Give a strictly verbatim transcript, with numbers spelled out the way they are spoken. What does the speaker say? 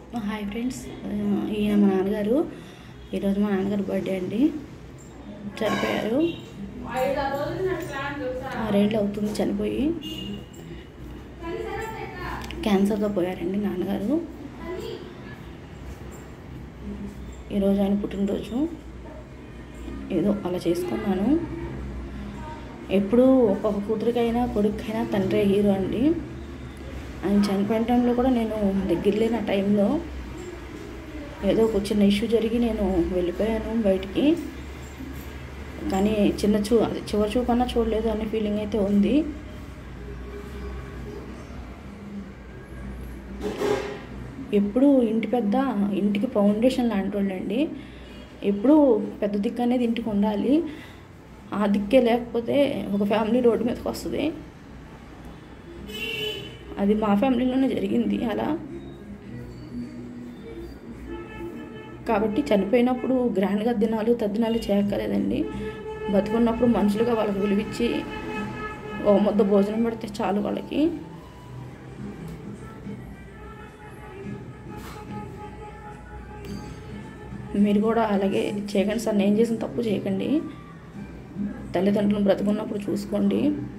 Hi friends, ఈయన మా నాన్నగారు. ఈరోజు మా నాన్నగారు బర్త్డే అండి. చనిపోయారు. ఆరేళ్ళు అవుతుంది చనిపోయి. క్యాన్సర్తో పోయారండి నాన్నగారు. ఈరోజు ఆయన పుట్టినరోజు. ఏదో అలా చేసుకున్నాను. ఎప్పుడు ఒక కూతురికైనా కొడుకైనా తండ్రి హీరో అండి. ఆయన చనిపోయిన టైంలో కూడా నేను దగ్గర లేని ఆ టైంలో ఏదో ఒక చిన్న ఇష్యూ జరిగి నేను వెళ్ళిపోయాను బయటికి. కానీ చిన్న చూ చివరి చూపన్నా చూడలేదు అనే ఫీలింగ్ అయితే ఉంది. ఎప్పుడు ఇంటి పెద్ద, ఇంటికి ఫౌండేషన్ లాంటి వాళ్ళండి. ఎప్పుడు పెద్ద దిక్కు అనేది ఇంటికి ఉండాలి. ఆ దిక్కే లేకపోతే ఒక ఫ్యామిలీ రోడ్డు మీదకి వస్తుంది. అది మా ఫ్యామిలీలోనే జరిగింది అలా. కాబట్టి చనిపోయినప్పుడు గ్రాండ్గా దినాలు తద్దినాలు చేయక్కర్లేదండి. బతుకున్నప్పుడు మనుషులుగా వాళ్ళకి విలువిచ్చి ఒక ముద్ద భోజనం పెడితే చాలు వాళ్ళకి. మీరు కూడా అలాగే చేయకండి సార్. నేను చేసిన తప్పు చేయకండి. తల్లిదండ్రులను బ్రతుకున్నప్పుడు చూసుకోండి.